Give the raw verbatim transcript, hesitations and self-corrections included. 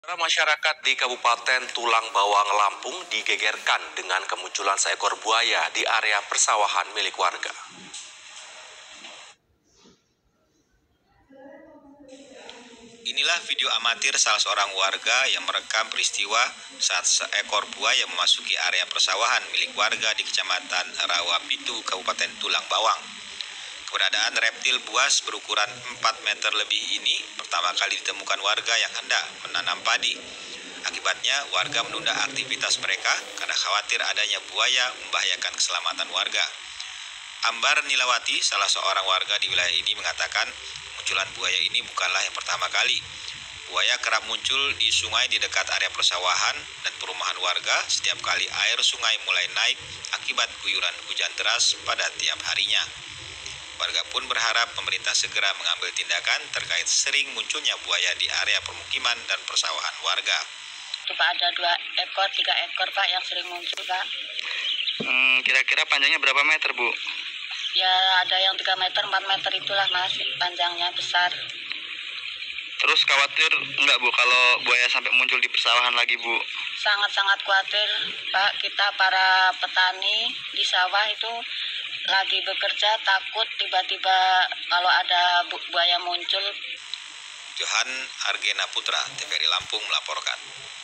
Para masyarakat di Kabupaten Tulang Bawang, Lampung digegerkan dengan kemunculan seekor buaya di area persawahan milik warga. Inilah video amatir salah seorang warga yang merekam peristiwa saat seekor buaya memasuki area persawahan milik warga di Kecamatan Rawapitu, Kabupaten Tulang Bawang. Keberadaan reptil buas berukuran empat meter lebih ini pertama kali ditemukan warga yang hendak menanam padi. Akibatnya, warga menunda aktivitas mereka karena khawatir adanya buaya membahayakan keselamatan warga. Ambar Nilawati, salah seorang warga di wilayah ini, mengatakan munculan buaya ini bukanlah yang pertama kali. Buaya kerap muncul di sungai di dekat area persawahan dan perumahan warga setiap kali air sungai mulai naik akibat guyuran hujan deras pada tiap harinya. Warga pun berharap pemerintah segera mengambil tindakan terkait sering munculnya buaya di area permukiman dan persawahan warga. Itu Pak, ada dua ekor, tiga ekor Pak yang sering muncul Pak. Hmm, kira-kira panjangnya berapa meter Bu? Ya ada yang tiga meter, empat meter itulah Mas, panjangnya besar. Terus khawatir enggak Bu kalau buaya sampai muncul di persawahan lagi Bu? Sangat-sangat khawatir Pak, kita para petani di sawah itu lagi bekerja takut tiba-tiba kalau ada bu- buaya muncul. Johan Argena Putra, T V R I Lampung melaporkan.